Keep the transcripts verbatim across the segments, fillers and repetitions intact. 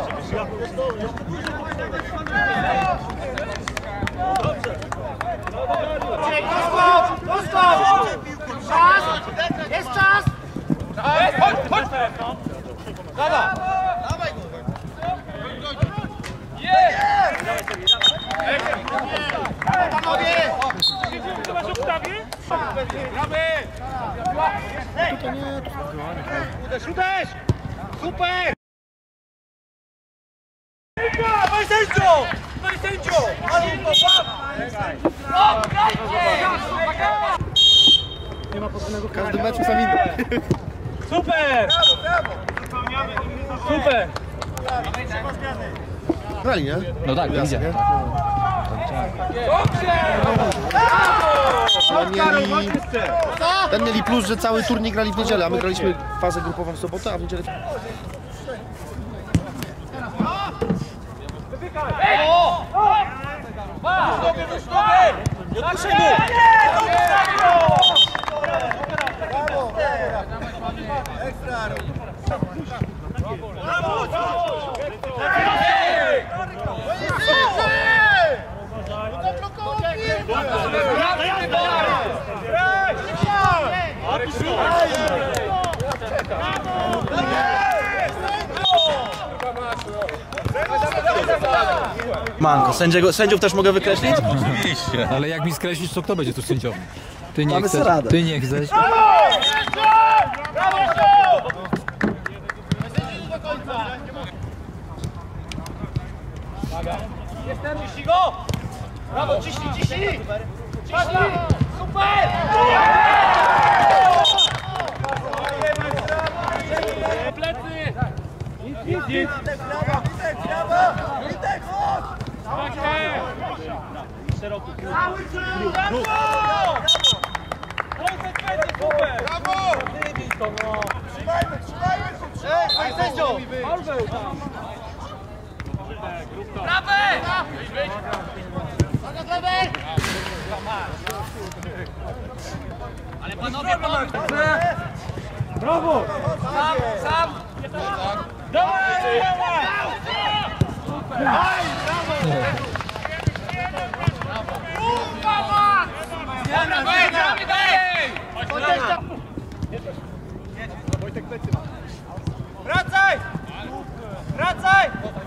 Czas! Jest czas! Chodź, chodź! Dawaj! Dawaj go! Jest! Panowie! Ty masz obstawie? Gramy! To nie, to spokojnie. Uderz, uderz! Super! Panie sędzio! Panie sędzio! O, grajcie! Nie ma potrzebnego w każdym meczu sam inny. Super! Super! Grali, nie? No tak, Jasne, idzie. nie? Dobrze! Ale mieli... Ten mieli plus, że cały turniej grali w niedzielę, a my graliśmy fazę grupową w sobotę, a w niedzielę... O! Wyszkowy, wyszkowy! Nie odpuszczaj mu! Ekstra! Manko, sędziego, sędziów też mogę wykreślić? Oczywiście. Ale jak mi skreślisz, to kto będzie tu sędziowym? Ty nie Mamy chcesz. radę. Ty nie chcesz. Jestem, ciśnij go! Brawo, ciśnij, ciśnij! Ciśnij! Super! Plecy! Nic, nic, nic! Brawo! Brawo! Witek, chodź! Szeroki. Brawo! Konsekwencje, super! Brawo! Wybij to, no! Trzymajmy, trzymajmy! Trzymajmy! Panie sędzio! Orzeł! Prawy! Zaraz lewej! Ale panowie, panowie! Brawo! Sam, sam! Dawaj! Dawaj! Brawo! Zmiana, zmiana! Wracaj! Wracaj!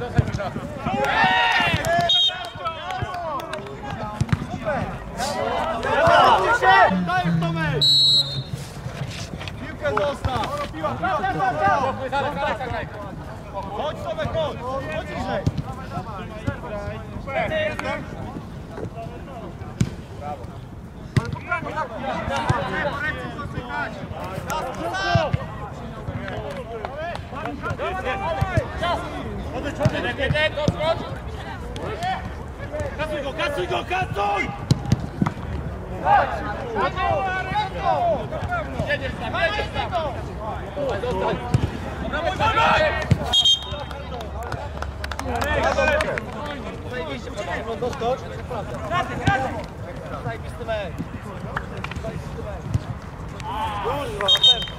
Daj w to mecz! Piłkę zostaw! Chodź, Tomek, chodź! Chodź niżej! Kasuj go, kasuj go, kasuj! Jedziesz tam, jedziesz tam! Zostań! Dobra, mój Tomek! Zajebiście, poczekaj, no doskocz. Kraty, kraty! Zajebisty mecz. Kurwa, na pewno.